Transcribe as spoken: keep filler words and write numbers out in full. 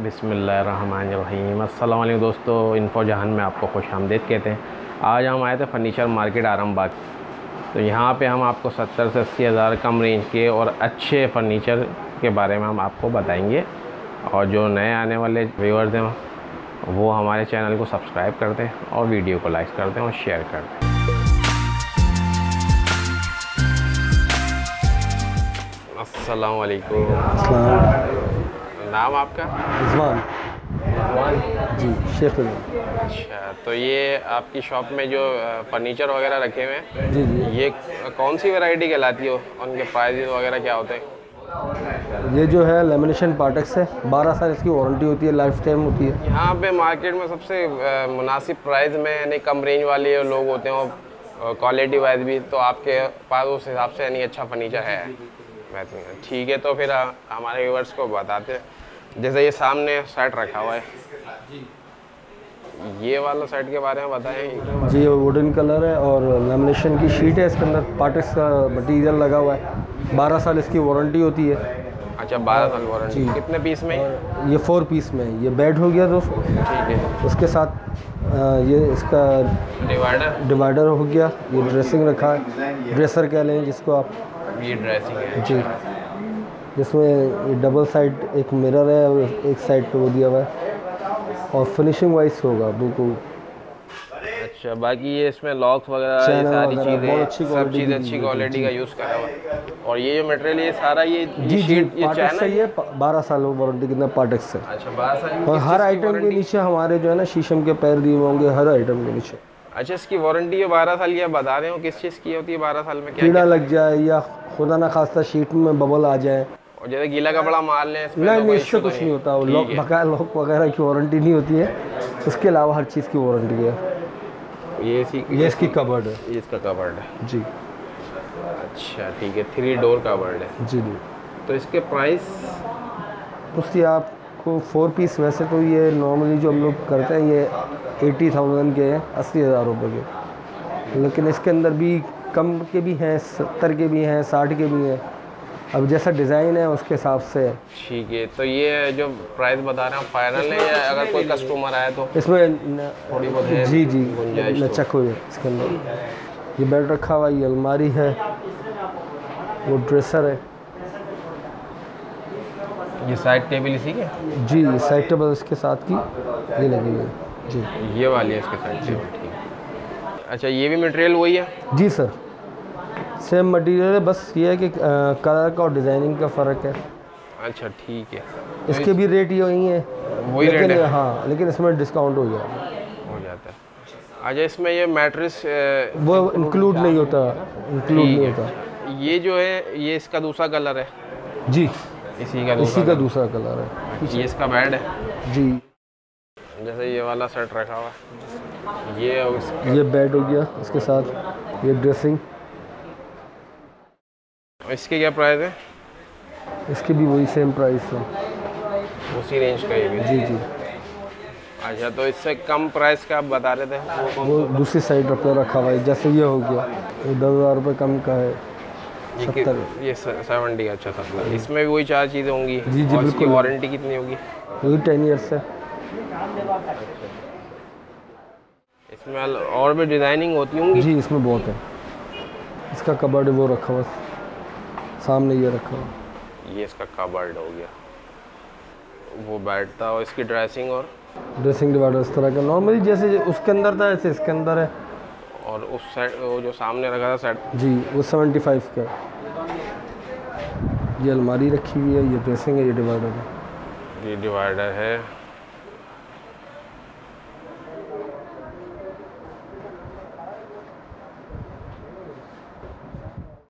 बिस्मिल्लाहिर्रहमानिर्रहीम। अस्सलाम वालेकुम दोस्तों, इन्फो जहान में आपको खुशामदीद कहते हैं। आज हम आए थे फर्नीचर मार्केट आरामबाग। तो यहाँ पे हम आपको सत्तर से अस्सी हज़ार कम रेंज के और अच्छे फर्नीचर के बारे में हम आपको बताएंगे। और जो नए आने वाले व्यूअर्स हैं वो हमारे चैनल को सब्सक्राइब कर दें और वीडियो को लाइक कर दें और शेयर कर दें। अस्सलाम वालेकुम। नाम आपका? रिजवान। रिजवान जी, शेख रिजवान। अच्छा, तो ये आपकी शॉप में जो फर्नीचर वगैरह रखे हुए हैं, जी जी, ये कौन सी वैरायटी कहलाती है? उनके प्राइस वगैरह क्या होते हैं? ये जो है लेमिनेशन पार्टेक्स है, बारह साल इसकी वारंटी होती है, लाइफ टाइम होती है। यहाँ पे मार्केट में सबसे मुनासिब प्राइस में यानी कम रेंज वाले लोग होते हैं और क्वालिटी वाइज भी, तो आपके पास उस हिसाब से यानी अच्छा फर्नीचर है। ठीक है, तो फिर हमारे व्यूअर्स को बताते हैं। जैसे ये सामने सेट रखा हुआ है, ये वाला सेट के बारे में बताएं। जी, वुडन कलर है और लेमिनेशन की शीट है, इसके अंदर पार्टेक्स का मटीरियल लगा हुआ है, बारह साल इसकी वारंटी होती है। अच्छा, बारह साल वारंटी। कितने पीस में? ये फोर पीस में है। ये बेड हो गया दोस्तों, ठीक है। उसके साथ आ, ये इसका डिवाइडर डिवाइडर हो गया। ये ड्रेसिंग रखा है, ड्रेसर कह लें जिसको आप। ये ड्रेसिंग है जी, जिसमें डबल साइड एक मिरर है और एक साइड पे वो दिया हुआ है और फिनिशिंग वाइज होगा बिल्कुल। अच्छा, बाकी ये इसमें लॉक्स वगैरह ये सारी चीज़ें सब चीज़ अच्छी क्वालिटी का यूज़ करा हुआ है। और ये जो मटेरियल ये सारा ये जी जी, ये पार्टेक्स है, ये बारह साल वारंटी कितना पार्टेक्स है। अच्छा, बारह साल। और हर आइटम के नीचे हमारे जो है ना शीशम के पैर दिए होंगे हर आइटम के नीचे। अच्छा, इसकी वारंटी है बारह साल। ये बता रहे हो किस चीज़ की होती है बारह साल में? क्या कीड़ा लग जाए या खुदा ना खास्ता शीट में बबल आ जाए, और जैसे गीला कपड़ा मार लें इसमें, नहीं तो नहीं, इससे कुछ नहीं होता। वो लॉक बकाया लॉक वगैरह की वारंटी नहीं होती है, उसके अलावा हर चीज़ की वारंटी है। ये इसी ये इसकी कबर्ड है। ये इसका कबर्ड है जी। अच्छा, ठीक है, थ्री डोर कबर्ड है। जी जी। तो इसके प्राइस उसकी आपको फोर पीस, वैसे तो ये नॉर्मली जो हम लोग करते हैं ये एटी थाउजेंड के हैं, अस्सी हज़ार रुपये के। लेकिन इसके अंदर भी कम के भी हैं, सत्तर के भी हैं, साठ के भी हैं। अब जैसा डिज़ाइन है उसके हिसाब से। ठीक है, तो ये जो प्राइस बता रहे हैं फाइनल है या अगर कोई कस्टमर आए तो इसमें थोड़ी बहुत है? जी जी, गुंजाइश लचक हो है इसके अंदर। ये बेड रखा हुआ, ये अलमारी है, वो ड्रेसर है। ये साइड टेबल इसी के? जी, साइड टेबल इसके साथ की ये लगी है। जी, ये वाली है इसके साइड टेबल। ठीक है। अच्छा, ये भी मटेरियल वही है? जी सर, सेम मटेरियल है, बस ये है कि कलर का और डिज़ाइनिंग का फ़र्क है। अच्छा, ठीक है। तो इसके इस... भी रेट यही है, वही रेट है? हाँ, लेकिन इसमें डिस्काउंट हो जाएगा, हो जाता है। अच्छा, इसमें ये मैट्रेस वो इंक्लूड नहीं होता, इंक्लूड नहीं होता। ये जो है ये इसका दूसरा कलर है? जी, इसी का इसी का दूसरा कलर है। ये इसका बेड है? जी। जैसे ये वाला सेट रखा हुआ, ये ये बेड हो गया, इसके साथ ये ड्रेसिंग। इसके क्या प्राइस है? इसके भी वही सेम प्राइस है, उसी रेंज का ये भी? जी जी। अच्छा, तो इससे कम प्राइस का आप बता रहे थे? वो दूसरी साइड पे रखा हुआ है, जैसे ये हो गया, ये दस हज़ार रुपये कम का है, सत्तर। ये सेवेंटी। अच्छा, सत्तर। इसमें भी वही चार चीज़ें होंगी? जी जी, बिल्कुल। वारंटी कितनी होगी? वही टेन ईयर्स है। इसमें और भी डिज़ाइनिंग होती होंगी? जी, इसमें बहुत है। इसका कबर्ड वो रखा हुआ सामने, ये रखा हुआ, ये इसका कबर्ड हो गया, वो बेड था। और इसकी ड्रेसिंग और ड्रेसिंग डिवाइडर इस तरह का नॉर्मली जैसे उसके अंदर था ऐसे इसके अंदर है। और उस साइड वो जो सामने रखा था सेट? जी, वो सेवेंटी फाइव का। ये अलमारी रखी हुई है, ये ड्रेसिंग है, ये डिवाइडर है। ये डिवाइडर है।